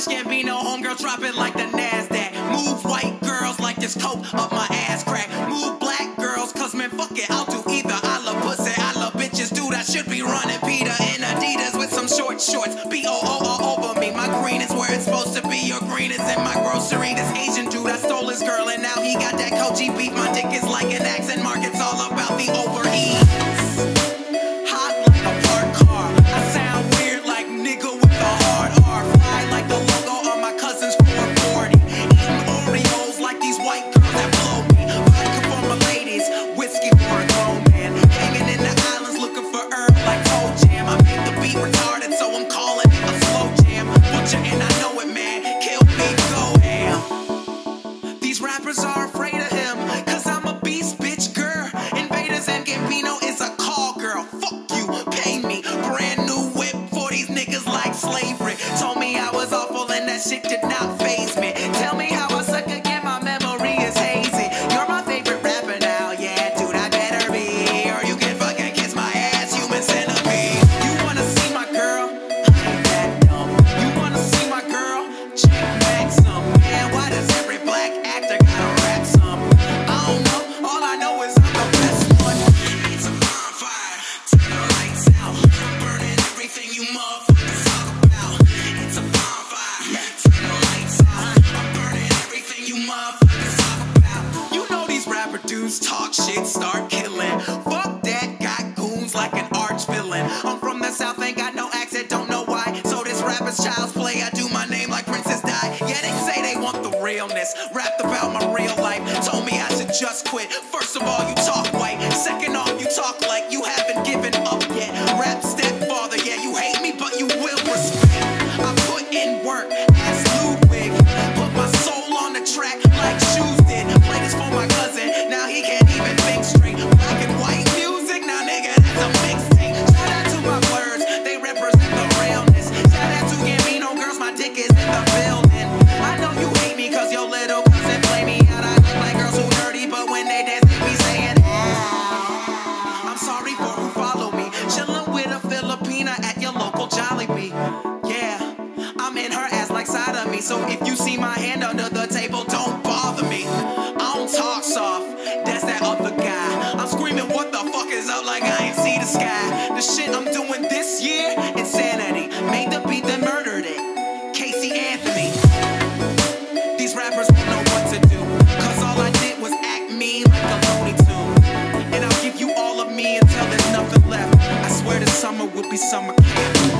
Childish Gambino, homegirl, drop it like the NASDAQ. Move white girls like this coke up my ass crack. Move black girls, cause man, fuck it, I'll do either. I love pussy, I love bitches, dude, I should be running Peter in Adidas with some short shorts. B-O-O all over me, my green is where it's supposed to be. Your green is in my grocery. This Asian dude, I stole his girl and now he got that Koji beat. My dick is like an accent mark, it's all about the overeat. Hot like a parked car, I sound weird like nigga with a hard R. Fly like the logo on my cousin's 440. Eating Oreos like these white girls that blow me. Vodka for my ladies, whiskey for a grown man. Hanging in the islands looking for herb like Toe Jam. I make the beat retarded, so I'm calling it a slow jam. Butcher and I know it, man. Kill me, go ham. These rappers are afraid of him, cause I'm a beast, bitch, girl. Invaders and Gambino is a call girl. Fuck you, pay me. Brand new whip for these niggas like slavery. Told me I was awful and that shit did not faze me. Tell me how I suck again, my memory is hazy. You're my favorite rapper now, yeah, dude, I better be. Or you can fucking kiss my ass, human centipede. You wanna see my girl? I ain't that dumb. You wanna see my girl? Check back some. Man, why does every black actor gotta rap some? I don't know, all I know is I'm the best one. It's a bonfire, turn the lights out. Burning everything you motherfuckers talk about. It's a bonfire, turn the lights out. I'm burning everything you motherfuckers talk about. You know these rapper dudes talk shit, start killing. Fuck that, got goons like an arch villain. I'm from the south, ain't got no accent, don't know why. So this rapper's child's play, I do my name like Princess Di. Yeah, they say they want the realness, rapped about my real life. Told me I should just quit. First of all, you talk white. Second off, you talk like you haven't given up yet. Rap stepfather, yeah, you hate me, but you will respect. I put in work, ask Ludwig. Put my soul on the track like shoes did. Play this for my cousin, now he can't even think straight. Black and white music, now nigga, that's a mixtape. Shout out to my words, they represent the realness. Shout out to Gambino, girls, my dick is in the building. I know you hate me cause your little cousin play me out. I look like girls who nerdy, but when they dance, they be saying, ah. I'm sorry for who follow me. Chillin' with a Filipina at your local Jollibee. Yeah, I'm in her ass like side of me. So if you see my hand under the table, don't bother me. I don't talk soft, that's that other guy. I'm screaming, what the fuck is up, like I ain't see the sky. The shit I'm doing this year, insanity. Made the beat, then murdered it. Casey Anthony. These rappers won't know what to do, cause all I did was act me like a Looney Tune. And I'll give you all of me until there's nothing left. I swear this summer will be summer camp.